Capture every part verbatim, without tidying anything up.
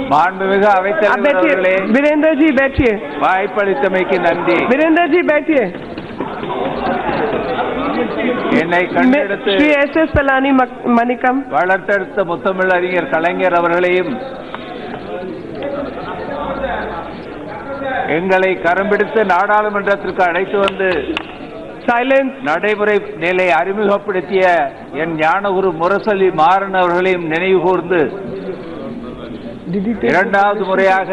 माननीय अவைத்தலைவர் அவர்களே, वीरेंद्र जी बैठिए। வாய்ப்பளித்தமைக்கு நன்றி। वीरेंद्र जी बैठिए। என்னை கண்டெடுத்து श्री एस एस पलानी मणिकम வளர்த்தெடுத்த முத்தமிழ் அறிஞர் கலைஞர் அவர்களையும் எங்களை கரம்பிடித்து நாடாளுமன்றத்திற்கு அழைத்து வந்து சைலன்ஸ் நடைமுறை நிலை அறிமுகப்படுத்திய என் ஞானகுரு முரசொலி மாறன் அவர்களையும் நினைவு கூர்ந்து இரண்டாவது முறையாக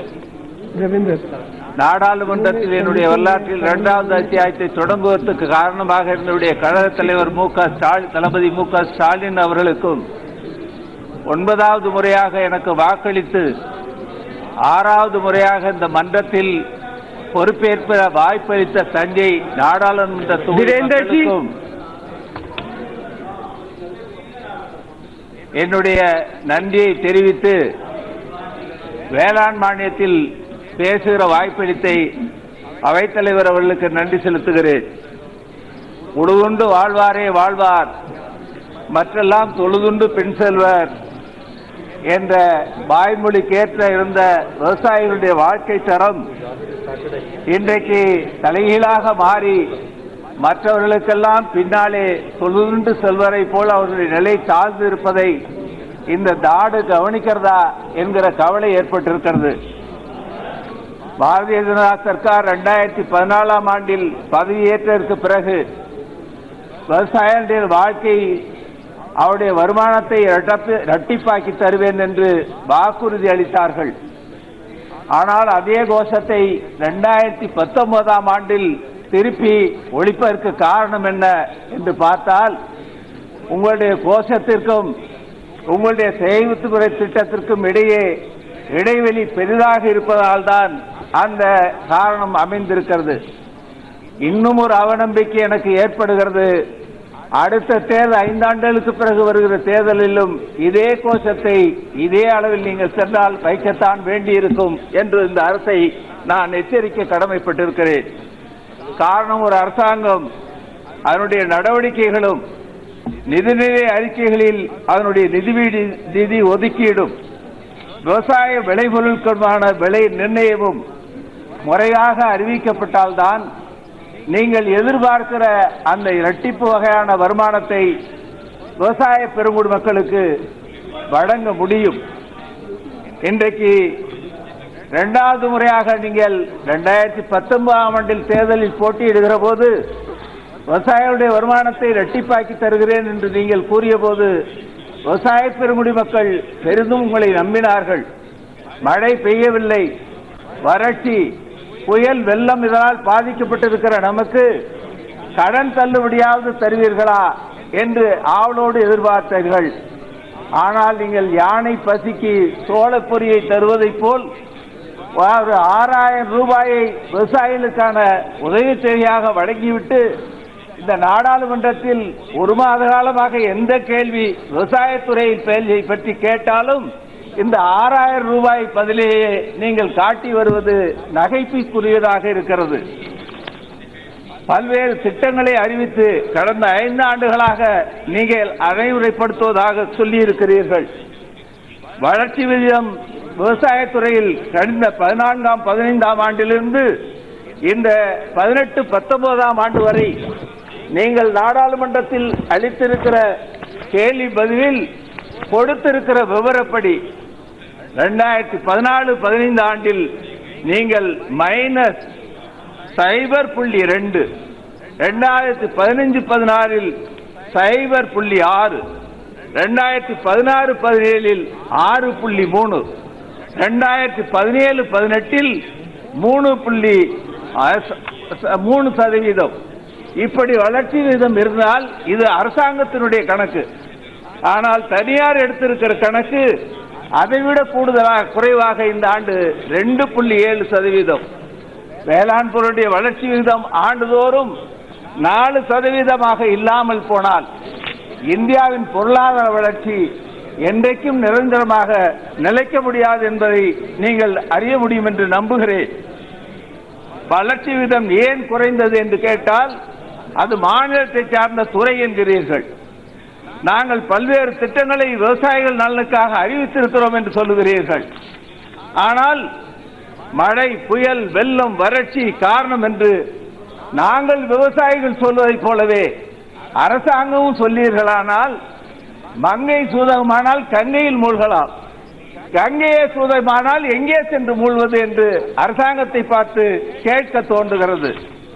நாடாளுமன்றத்தில் என்னுடைய வரலாற்றில் இரண்டாவது அத்தியாயத்தை தொடங்குவதற்கு காரணமாக என்னுடைய கழக தலைவர் மு க ஸ்டாலின் தளபதி மு க ஸ்டாலின் அவர்களுக்கும் ஒன்பதாவது முறையாக எனக்கு வாக்களித்து ஆறாவது முறையாக இந்த மன்றத்தில் பொறுப்பேற்ப வாய்ப்பளித்த தஞ்சை நாடாளுமன்ற தொகுதிக்கும் என்னுடைய நன்றியை தெரிவித்து வேளாண் மானியத்தில் பேசுகிற வாய்ப்பளித்த அவைத்தலைவர் அவர்களுக்கு நன்றி செலுத்துகிறேன். உழுதுண்டு வாழ்வாரே வாழ்வார், மற்றெல்லாம் தொழுதுண்டு பெண் செல்வர் என்ற வாய்மொழிக்கேற்ற இருந்த விவசாயிகளுடைய வாழ்க்கை தரம் இன்றைக்கு தலைகீழாக மாறி மற்றவர்களுக்கெல்லாம் பின்னாலே தொழுதுண்டு செல்வரை போல் அவர்களுடைய நிலை தாழ்ந்து இருப்பதை இந்த நாடு கவனிக்கிறதா என்கிற கவலை ஏற்பட்டிருக்கிறது. பாரதிய ஜனதா சர்க்கார் இரண்டாயிரத்தி பதினாலாம் ஆண்டில் பதவியேற்றதற்கு பிறகு விவசாயிகளுடைய வாழ்க்கை அவருடைய வருமானத்தை இரட்டிப்பாக்கி தருவேன் என்று வாக்குறுதி அளித்தார்கள். ஆனால் அதே கோஷத்தை இரண்டாயிரத்தி பத்தொன்பதாம் ஆண்டில் திருப்பி ஒழிப்பதற்கு காரணம் என்ன என்று பார்த்தால், உங்களுடைய கோஷத்திற்கும் உங்களுடைய செய்தித்துறை திட்டத்திற்கும் இடையே இடைவெளி பெரிதாக இருப்பதால் தான் அந்த காரணம் அமைந்திருக்கிறது. இன்னும் ஒரு அவநம்பிக்கை எனக்கு ஏற்படுகிறது. அடுத்த தேர்தல் ஐந்தாண்டுகளுக்கு பிறகு வருகிற தேர்தலிலும் இதே கோஷத்தை இதே அளவில் நீங்கள் சென்றால் வைக்கத்தான் வேண்டியிருக்கும் என்று இந்த அரசை நான் எச்சரிக்க கடமைப்பட்டிருக்கிறேன். காரணம், ஒரு அரசாங்கம் அதனுடைய நடவடிக்கைகளும் நிதிநிலை அறிக்கைகளில் அதனுடைய நிதி நிதி ஒதுக்கீடும் விவசாய விளைபொருட்களுக்கான விலை நிர்ணயமும் முறையாக அறிவிக்கப்பட்டால்தான் நீங்கள் எதிர்பார்க்கிற அந்த இரட்டிப்பு வகையான வருமானத்தை விவசாய பெருங்குடி மக்களுக்கு வழங்க முடியும். இன்றைக்கு இரண்டாவது முறையாக நீங்கள் இரண்டாயிரத்தி பத்தொன்பதாம் ஆண்டில் தேர்தலில் போட்டியிடுகிற போது விவசாயிகளுடைய வருமானத்தை இரட்டிப்பாக்கி தருகிறேன் என்று நீங்கள் கூறிய போது விவசாய பெருங்குடி மக்கள் பெரிதும் உங்களை நம்பினார்கள். மழை பெய்யவில்லை, வறட்சி, புயல், வெள்ளம் இதனால் பாதிக்கப்பட்டிருக்கிற நமக்கு கடன் தள்ளுபடியாவது தருவீர்களா என்று ஆவலோடு எதிர்பார்த்தீர்கள். ஆனால் நீங்கள் யானை பசிக்கு சோளப்பொரியை தருவதைப் போல் ஒரு ஆறாயிரம் ரூபாயை விவசாயிகளுக்கான உதவித்தொகையாக வழங்கிவிட்டு இந்த நாடாளுமன்றத்தில் ஒரு மாத காலமாக எந்த கேள்வி விவசாயத்துறையை பற்றி கேட்டாலும் இந்த ஆறாயிரம் ரூபாய் பதிலேயே நீங்கள் காட்டி வருவது நகைப்புக்குரியதாக இருக்கிறது. பல்வேறு திட்டங்களை அறிவித்து கடந்த ஐந்து ஆண்டுகளாக நீங்கள் நடைமுறைப்படுத்துவதாக சொல்லியிருக்கிறீர்கள். வளர்ச்சி விகிதம் விவசாயத்துறையில் கடந்த பதினான்காம் பதினைந்தாம் ஆண்டிலிருந்து இந்த பதினெட்டு பத்தொன்பதாம் ஆண்டு வரை நீங்கள் நாடாளுமன்றத்தில் அளித்திருக்கிற கேள்வி பதிலில் கொடுத்திருக்கிற விவரப்படி இரண்டாயிரத்தி பதினாலு பதினைந்து ஆண்டில் நீங்கள் மைனஸ் சைபர் புள்ளி ரெண்டு, இரண்டாயிரத்தி பதினஞ்சு பதினாறில் சைபர் புள்ளி ஆறு, இரண்டாயிரத்தி பதினாறு பதினேழில் ஆறு புள்ளி மூணு, இரண்டாயிரத்தி பதினேழு பதினெட்டில் மூணு புள்ளி மூணு சதவீதம். இப்படி வளர்ச்சி விகிதம் இருந்தால் இது அரசாங்கத்தினுடைய கணக்கு. ஆனால் தனியார் எடுத்திருக்கிற கணக்கு அதைவிட கூடுதலாக குறைவாக இந்த ஆண்டு ரெண்டு புள்ளி ஏழு சதவீதம். வேளாண் பொருளுடைய வளர்ச்சி விகிதம் ஆண்டுதோறும் நாலு சதவீதமாக இல்லாமல் போனால் இந்தியாவின் பொருளாதார வளர்ச்சி என்றைக்கும் நிரந்தரமாக நிலைக்க முடியாது என்பதை நீங்கள் அறிய முடியும் என்று நம்புகிறேன். வளர்ச்சி விகிதம் ஏன் குறைந்தது என்று கேட்டால் அது மாநிலத்தை சார்ந்த துறை என்கிறீர்கள். நாங்கள் பல்வேறு திட்டங்களை விவசாயிகள் நலனுக்காக அறிவித்திருக்கிறோம் என்று சொல்லுகிறீர்கள். ஆனால் மழை, புயல், வெள்ளம், வறட்சி காரணம் என்று நாங்கள் விவசாயிகள் சொல்வதைப் போலவே அரசாங்கமும் சொல்லீர்களானால், மங்கை சூதகமானால் கங்கையில் மூழ்கலாம், கங்கையே சூதகமானால் எங்கே சென்று மூழ்வது என்று அரசாங்கத்தை பார்த்து கேட்க தோன்றுகிறது.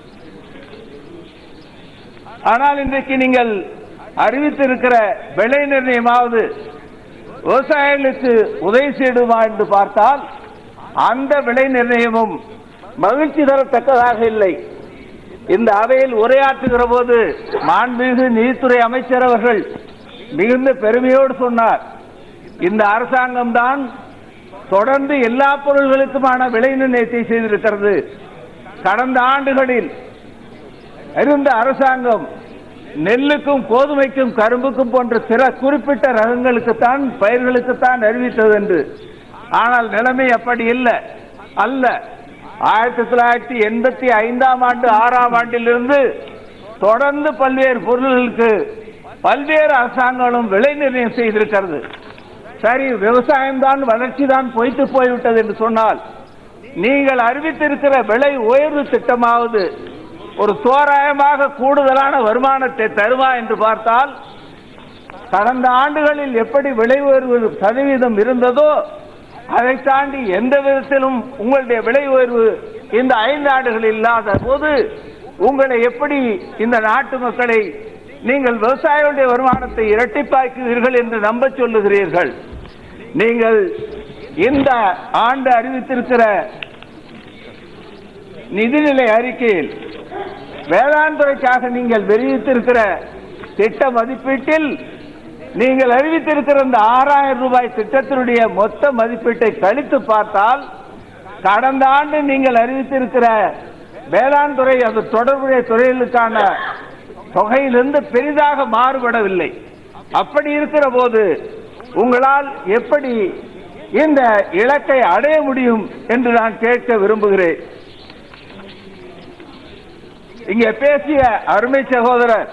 ஆனால் இன்றைக்கு நீங்கள் அறிவித்திருக்கிற விலை நிர்ணயமாவது விவசாயிகளுக்கு உதவி செய்யுமா என்று பார்த்தால் அந்த விலை நிர்ணயமும் மகிழ்ச்சி தரத்தக்கதாக இல்லை. இந்த அவையில் உரையாற்றுகிற போது மாண்புமிகு நிதித்துறை அமைச்சர் அவர்கள் மிகுந்த பெருமையோடு சொன்னார், இந்த அரசாங்கம் தான் தொடர்ந்து எல்லா பொருள்களுக்குமான விலை நிர்ணயத்தை செய்திருக்கிறது. கடந்த ஆண்டுகளில் இருந்த அரசாங்கம் நெல்லுக்கும் கோதுமைக்கும் கரும்புக்கும் போன்ற சில குறிப்பிட்ட ரகங்களுக்குத்தான் பயிர்களுக்குத்தான் அறிவித்தது என்று. ஆனால் நிலைமை அப்படி இல்லை அல்ல. ஆயிரத்தி தொள்ளாயிரத்தி எண்பத்தி ஐந்தாம் ஆண்டு ஆறாம் ஆண்டிலிருந்து தொடர்ந்து பல்வேறு பொருள்களுக்கு பல்வேறு அரசாங்கங்களும் விலை நிர்ணயம் செய்திருக்கிறது. சரி, விவசாயம்தான் வளர்ச்சி தான் பொய்த்து போய்விட்டது என்று சொன்னால், நீங்கள் அறிவித்திருக்கிற விலை உயர்வு திட்டமாவது ஒரு தோராயமாக கூடுதலான வருமானத்தை தருமா என்று பார்த்தால், கடந்த ஆண்டுகளில் எப்படி விலை உயர்வு சதவீதம் இருந்ததோ அதை தாண்டி எந்த விதத்திலும் உங்களுடைய விலை உயர்வு இந்த ஐந்து ஆண்டுகளில் இல்லாத போது உங்களை எப்படி இந்த நாட்டு மக்களை நீங்கள் விவசாயிகளுடைய வருமானத்தை இரட்டிப்பாக்குவீர்கள் என்று நம்ப சொல்லுகிறீர்கள்? நீங்கள் இந்த ஆண்டு அறிவித்திருக்கிற நிதிநிலை அறிக்கையில் வேளாண் துறைக்காக நீங்கள் வெளியிட்டிருக்கிற திட்ட மதிப்பீட்டில் நீங்கள் அறிவித்திருக்கிற இந்த ஆறாயிரம் ரூபாய் திட்டத்தினுடைய மொத்த மதிப்பீட்டை கழித்து பார்த்தால் கடந்த ஆண்டு நீங்கள் அறிவித்திருக்கிற வேளாண் துறை அது தொடர்புடைய துறைகளுக்கான தொகையிலிருந்து பெரிதாக மாறுபடவில்லை. அப்படி இருக்கிற போது உங்களால் எப்படி இந்த இலக்கை அடைய முடியும் என்று நான் கேட்க விரும்புகிறேன். இங்கே பேசிய அருமை சகோதரர்,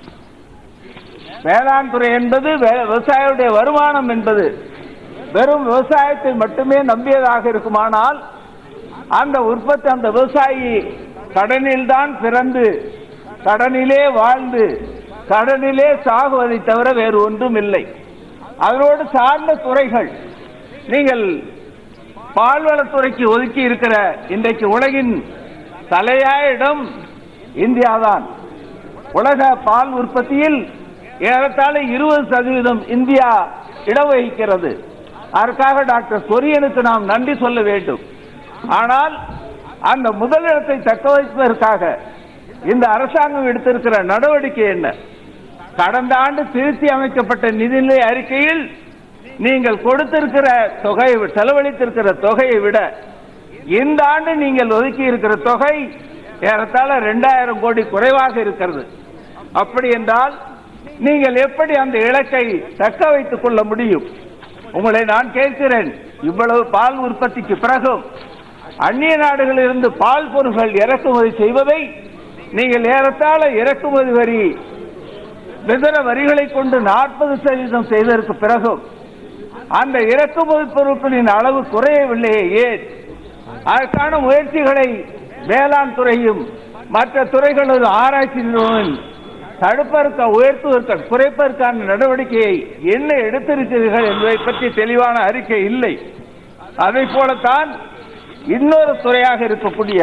வேளாண் துறை என்பது விவசாயிகளுடைய வருமானம் என்பது வெறும் விவசாயத்தை மட்டுமே நம்பியதாக இருக்குமானால் அந்த உற்பத்தி அந்த விவசாயி கடனில் தான் பிறந்து கடனிலே வாழ்ந்து கடனிலே சாகுவதை தவிர வேறு ஒன்றும் இல்லை. அதனோடு சார்ந்த துறைகள், நீங்கள் பால்வளத்துறைக்கு ஒதுக்கி இருக்கிற இன்றைக்கு உலகின் தலையாய இடம் இந்தியாதான். உலக பால் உற்பத்தியில் ஏறத்தாழ இருபது சதவீதம் இந்தியா இடம் வகிக்கிறது. அதற்காக டாக்டர் கொரியனுக்கு நாம் நன்றி சொல்ல வேண்டும். ஆனால் அந்த முதலிடத்தை தக்க வைப்பதற்காக இந்த அரசாங்கம் எடுத்திருக்கிற நடவடிக்கை என்ன? கடந்த ஆண்டு திருத்தி அமைக்கப்பட்ட நிதிநிலை அறிக்கையில் நீங்கள் கொடுத்திருக்கிற தொகை, செலவழித்திருக்கிற தொகையை விட இந்த ஆண்டு நீங்கள் ஒதுக்கி இருக்கிற தொகை ஏறத்தாழ இரண்டாயிரம் கோடி குறைவாக இருக்கிறது. அப்படி என்றால் நீங்கள் எப்படி அந்த இலக்கை தக்க வைத்துக் கொள்ள முடியும்? உங்களை நான் கேட்கிறேன், இவ்வளவு பால் உற்பத்திக்கு பிறகும் அந்நிய நாடுகளில் இருந்து பால் பொருட்கள் இறக்குமதி செய்வதை நீங்கள் ஏறத்தாழ இறக்குமதி வரி இதர வரிகளை கொண்டு நாற்பது சதவீதம் செய்ததற்கு பிறகும் அந்த இறக்குமதி பொருட்களின் அளவு குறையவில்லையே, ஏன்? அதற்கான முயற்சிகளை வேளாண் துறையும் மற்ற துறைகளோடு ஆராய்ச்சி நிறுவனம் தடுப்பதற்கு, உயர்த்துவதற்கு, குறைப்பதற்கான நடவடிக்கையை என்ன எடுத்திருக்கிறீர்கள் என்பதை பற்றி தெளிவான அறிக்கை இல்லை. அதை போலத்தான் இன்னொரு துறையாக இருக்கக்கூடிய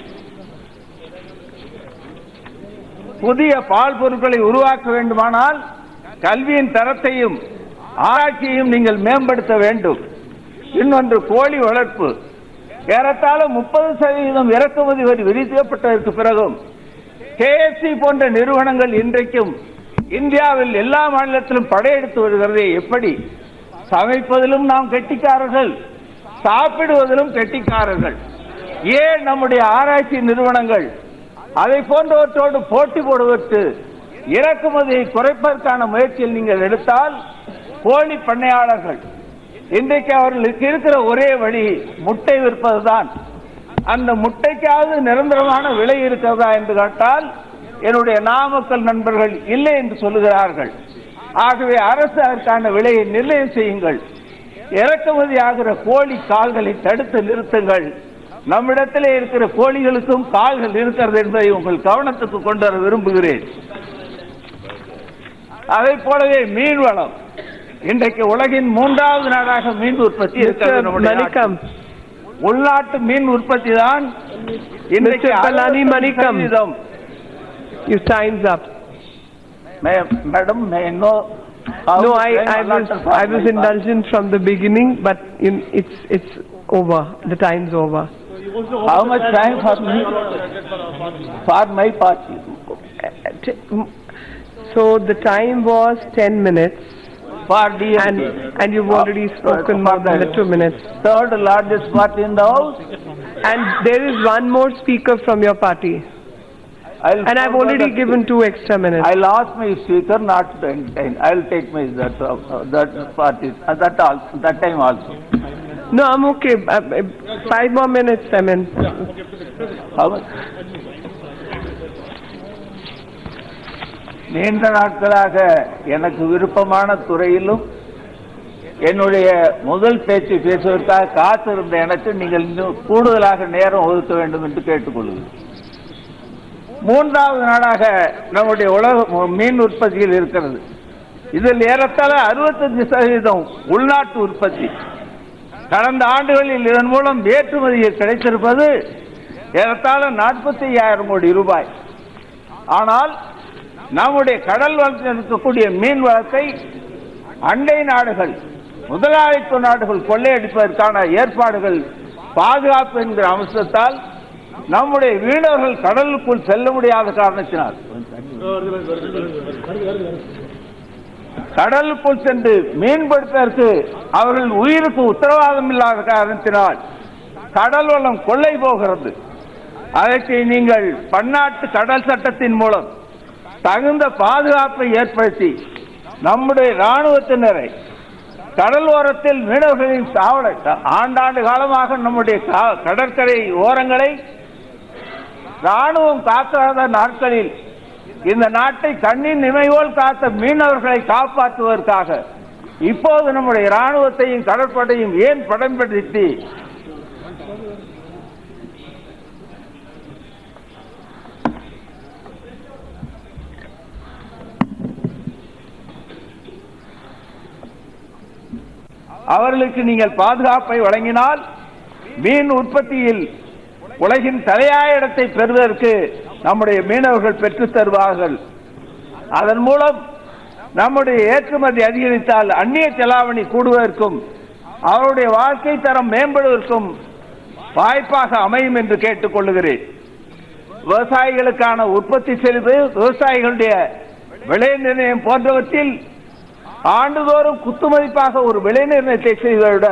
புதிய பால் பொருட்களை உருவாக்க வேண்டுமானால் கல்வியின் தரத்தையும் ஆராய்ச்சியையும் நீங்கள் மேம்படுத்த வேண்டும். இன்னொன்று கோழி வளர்ப்பு. ஏறத்தாழ முப்பது சதவீதம் இறக்குமதி வரி விதிக்கப்பட்டதற்கு பிறகும் கே எஃப் சி போன்ற நிறுவனங்கள் இன்றைக்கும் இந்தியாவில் எல்லா மாநிலத்திலும் படையெடுத்து வருகிறதே எப்படி? சமைப்பதிலும் நாம் கெட்டிக்காரர்கள், சாப்பிடுவதிலும் கெட்டிக்காரர்கள். ஏன் நம்முடைய ஆராய்ச்சி நிறுவனங்கள் அதை போன்றவற்றோடு போட்டி போடுவதற்கு இறக்குமதியை குறைப்பதற்கான முயற்சியில் நீங்கள் எடுத்தால் கோழி பண்ணையாளர்கள் இன்றைக்கு அவர்களுக்கு இருக்கிற ஒரே வழி முட்டை விற்பதுதான். அந்த முட்டைக்காவது நிரந்தரமான விலை இருக்கிறதா என்று கேட்டால் என்னுடைய நாமக்கல் நண்பர்கள் இல்லை என்று சொல்லுகிறார்கள். ஆகவே அரசு அதற்கான விலையை நிர்ணயம் செய்யுங்கள். இறக்குமதி ஆகிற கோழி கால்களை தடுத்து நிறுத்துங்கள். நம்மிடத்திலே இருக்கிற கோழிகளுக்கும் கால்கள் இருக்கிறது என்பதை உங்கள் கவனத்துக்கு கொண்டு வர விரும்புகிறேன். அதை போலவே மீன் வளம் இன்றைக்கு உலகின் மூன்றாவது நாடாக மீன் உற்பத்தி இருக்கிறது. உள்நாட்டு மீன் உற்பத்தி தான் இன்றைக்கு மணிக்கம். Your time's up. Madam, may I know? No, I, I was I was indulgent from the beginning, but in, it's it's over. The time's over. How much time for me? For my party. So the time was ten minutes. For D M K. And, and you've already spoken more than the two minutes. Third largest party in the house. And there is one more speaker from your party. I'll and I've already given two extra minutes. I lost my speaker, not ten. I'll take my that uh, that party uh, that also that time also. No, I'm okay. Uh, uh, five more minutes, I mean. How much? நீண்ட நாட்களாக எனக்கு விருப்பமான துறையிலும் என்னுடைய முதல் பேச்சு பேசுவதற்காக காத்திருந்த எனக்கு நீங்கள் இன்னும் கூடுதலாக நேரம் ஒதுக்க வேண்டும் என்று கேட்டுக்கொள்கிறேன். மூன்றாவது நாடாக நம்முடைய உலக மீன் உற்பத்தியில் இருக்கிறது. இதில் ஏறத்தாழ அறுபத்தஞ்சு சதவீதம் உள்நாட்டு உற்பத்தி. கடந்த ஆண்டுகளில் இதன் மூலம் ஏற்றுமதியில் கிடைத்திருப்பது ஏறத்தாழ நாற்பத்தி ஐயாயிரம் கோடி ரூபாய். ஆனால் நம்முடைய கடல் வளத்தில் இருக்கக்கூடிய மீன் வளத்தை அண்டை நாடுகள், முதலாளித்துவ நாடுகள் கொள்ளையடிப்பதற்கான ஏற்பாடுகள், பாதுகாப்பு என்கிற அம்சத்தால் நம்முடைய மீனவர்கள் கடலுக்குள் செல்ல முடியாத காரணத்தினால் கடலுக்குள் சென்று மீன்பிடிப்பதற்கு அவர்கள் உயிருக்கு உத்தரவாதம் இல்லாத காரணத்தினால் கடல் வளம் கொள்ளை போகிறது. அதற்கு நீங்கள் பன்னாட்டு கடல் சட்டத்தின் மூலம் தகுந்த பாதுகாப்பை ஏற்படுத்தி நம்முடைய இராணுவத்தினரை கடல் ஓரத்தில் மீனவர்களின் சாவலை ஆண்டாண்டு காலமாக நம்முடைய கடற்கரை ஓரங்களை ராணுவம் காக்காத நாட்களில் இந்த நாட்டை கண்ணின் நினைவோல் காத்த மீனவர்களை காப்பாற்றுவதற்காக இப்போது நம்முடைய இராணுவத்தையும் கடற்படையும் ஏன் படம்படுத்தி அவர்களுக்கு நீங்கள் பாதுகாப்பை வழங்கினால் மீன் உற்பத்தியில் உலகின் தலையாய இடத்தை பெறுவதற்கு நம்முடைய மீனவர்கள் பெற்றுத் தருவார்கள். அதன் மூலம் நம்முடைய ஏற்றுமதி அதிகரித்தால் அந்நிய செலாவணி கூடுவதற்கும் அவருடைய வாழ்க்கை தரம் மேம்படுவதற்கும் வாய்ப்பாக அமையும் என்று கேட்டுக் கொள்ளுகிறேன். விவசாயிகளுக்கான உற்பத்தி செலவு, விவசாயிகளுடைய விலை நிர்ணயம் போன்றவற்றில் ஆண்டுதோறும் குத்துமதிப்பாக ஒரு விலை நிர்ணயத்தை செய்வதை விட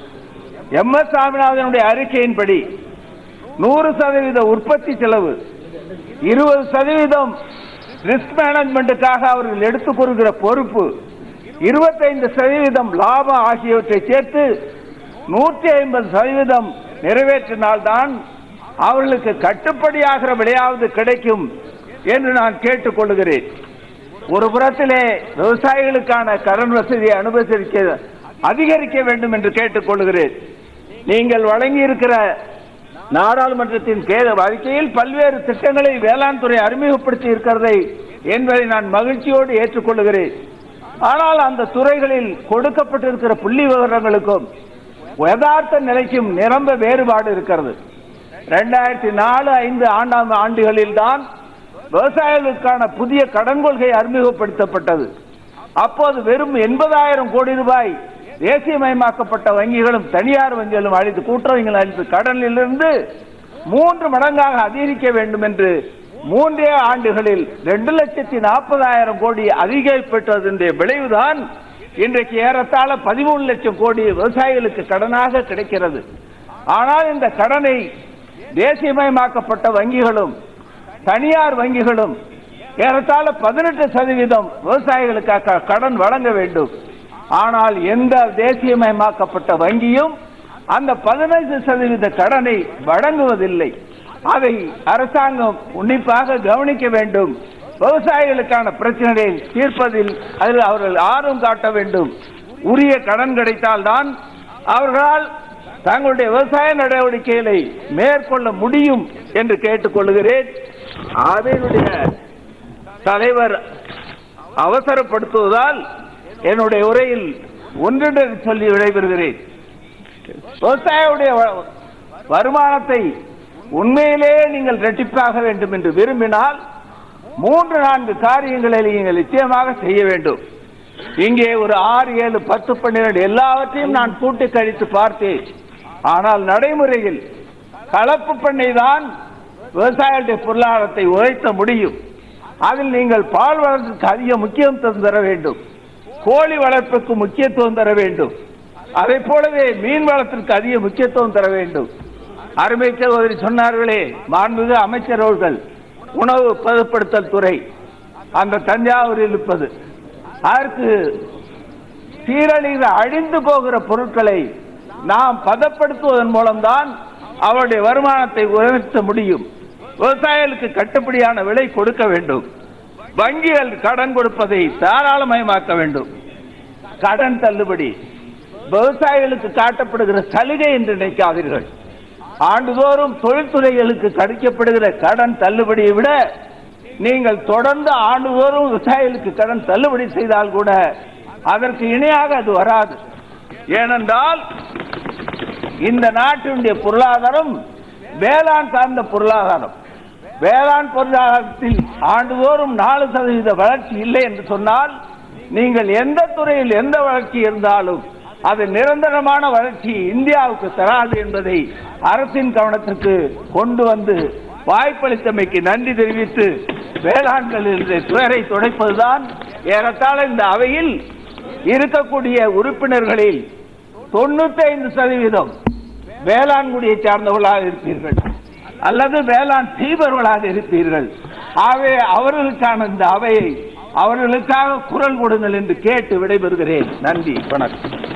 எம் எஸ் சாமிநாதனுடைய அறிக்கையின்படி நூறு சதவீத உற்பத்தி செலவு, இருபது சதவீதம் ரிஸ்க் மேனேஜ்மெண்ட்டுக்காக அவர்கள் எடுத்துக் கொள்கிற பொறுப்பு, இருபத்தைந்து சதவீதம் லாபம் ஆகியவற்றை சேர்த்து நூற்றி ஐம்பது சதவீதம் நிறைவேற்றினால்தான் அவர்களுக்கு கட்டுப்படியாகிற விலையாவது கிடைக்கும் என்று நான் கேட்டுக் கொள்கிறேன். ஒரு புறத்திலே விவசாயிகளுக்கான கடன் வசதியை அனுமதிக்க அதிகரிக்க வேண்டும் என்று கேட்டுக் கொள்கிறேன். நீங்கள் வழங்கியிருக்கிற நாடாளுமன்றத்தின் அறிக்கையில் பல்வேறு திட்டங்களை வேளாண் துறை அறிமுகப்படுத்தி இருக்கிறதை என்பதை நான் மகிழ்ச்சியோடு ஏற்றுக்கொள்கிறேன். ஆனால் அந்த துறைகளில் கொடுக்கப்பட்டிருக்கிற புள்ளி விவரங்களுக்கும் யதார்த்த நிலைக்கும் நிரம்ப வேறுபாடு இருக்கிறது. இரண்டாயிரத்தி நாலு ஐந்து ஆண்டாம் ஆண்டுகளில் தான் விவசாயிகளுக்கான புதிய கடன் கொள்கை அறிமுகப்படுத்தப்பட்டது. அப்போது வெறும் எண்பதாயிரம் கோடி ரூபாய் தேசியமயமாக்கப்பட்ட வங்கிகளும் தனியார் வங்கிகளும் அளித்து கூட்டுறவுகள் அளித்து கடனிலிருந்து மூன்று மடங்காக அதிகரிக்க வேண்டும் என்று மூன்றே ஆண்டுகளில் இரண்டு லட்சத்தி நாற்பதாயிரம் கோடி அதிகரிப்பட்டதனுடைய விளைவுதான் இன்றைக்கு ஏறத்தாழ பதிமூணு லட்சம் கோடி விவசாயிகளுக்கு கடனாக கிடைக்கிறது. ஆனால் இந்த கடனை தேசியமயமாக்கப்பட்ட வங்கிகளும் தனியார் வங்கிகளும் ஏறத்தாழ பதினெட்டு சதவீதம் விவசாயிகளுக்காக கடன் வழங்க வேண்டும். ஆனால் எந்த தேசியமயமாக்கப்பட்ட வங்கியும் அந்த பதினைந்து சதவீத கடனை வழங்குவதில்லை. அதை அரசாங்கம் உன்னிப்பாக கவனிக்க வேண்டும். விவசாயிகளுக்கான பிரச்சனையை தீர்ப்பதில் அதில் அவர்கள் ஆர்வம் காட்ட வேண்டும். உரிய கடன் கிடைத்தால்தான் அவர்களால் தங்களுடைய விவசாய நடவடிக்கைகளை மேற்கொள்ள முடியும் என்று கேட்டுக்கொள்கிறேன். அதனுடைய தலைவர் அவசரப்படுத்துவதால் என்னுடைய உரையில் ஒன்றென்று சொல்லி விடைபெறுகிறேன். விவசாயியுடைய வருமானத்தை உண்மையிலேயே நீங்கள் இரட்டிப்பாக வேண்டும் என்று விரும்பினால் மூன்று நான்கு காரியங்களை நீங்கள் நிச்சயமாக செய்ய வேண்டும். இங்கே ஒரு ஆறு ஏழு பத்து பன்னிரண்டு எல்லாவற்றையும் நான் கூட்டி கழித்து பார்த்தேன். ஆனால் நடைமுறையில் கலப்பு பண்ணை தான் விவசாயிகளுடைய பொருளாதாரத்தை உயர்த்த முடியும். அதில் நீங்கள் பால் வளர்ப்புக்கு அதிக முக்கியத்துவம் தர வேண்டும், கோழி வளர்ப்புக்கு முக்கியத்துவம் தர வேண்டும், அதை போலவே மீன் வளத்திற்கு அதிக முக்கியத்துவம் தர வேண்டும். அருமை சகோதரி சொன்னார்களே, மாண்புமிகு அமைச்சர் அவர்கள், உணவு பதப்படுத்தல் துறை அந்த தஞ்சாவூரில் இருப்பது, அதற்கு சீரழிந்த அழிந்து போகிற பொருட்களை நாம் பதப்படுத்துவதன் மூலம்தான் அவருடைய வருமானத்தை உயர்த்த முடியும். விவசாயிகளுக்கு கட்டுப்படியான விலை கொடுக்க வேண்டும். வங்கிகள் கடன் கொடுப்பதை தாராளமயமாக்க வேண்டும். கடன் தள்ளுபடி விவசாயிகளுக்கு காட்டப்படுகிற சலுகை என்று நினைக்காதீர்கள். ஆண்டுதோறும் தொழில்துறைகளுக்கு கிடைக்கப்படுகிற கடன் தள்ளுபடியை விட நீங்கள் தொடர்ந்து ஆண்டுதோறும் விவசாயிகளுக்கு கடன் தள்ளுபடி செய்தால் கூட அதற்கு இணையாக அது வராது. ஏனென்றால் இந்த நாட்டினுடைய பொருளாதாரம் வேளாண் சார்ந்த பொருளாதாரம். வேளாண் பொருளாதாரத்தில் ஆண்டுதோறும் நாலு சதவீத வளர்ச்சி இல்லை என்று சொன்னால் நீங்கள் எந்த துறையில் எந்த வளர்ச்சி இருந்தாலும் அது நிரந்தரமான வளர்ச்சி இந்தியாவுக்கு தராது என்பதை அரசின் கவனத்திற்கு கொண்டு வந்து வாய்ப்பளித்தமைக்கு நன்றி தெரிவித்து வேளாண்களில் துயரை துடைப்பதுதான் ஏறத்தாழ இந்த அவையில் இருக்கக்கூடிய உறுப்பினர்களில் தொண்ணூத்தி ஐந்து சதவீதம் வேளாண் குடியை சார்ந்தவர்களாக இருப்பீர்கள் அல்லது வேளாண் தீபர்களாக இருப்பீர்கள். ஆகவே அவர்களுக்கான இந்த அவையை அவர்களுக்காக குரல் கொடுங்கள் என்று கேட்டு விடைபெறுகிறேன். நன்றி, வணக்கம்.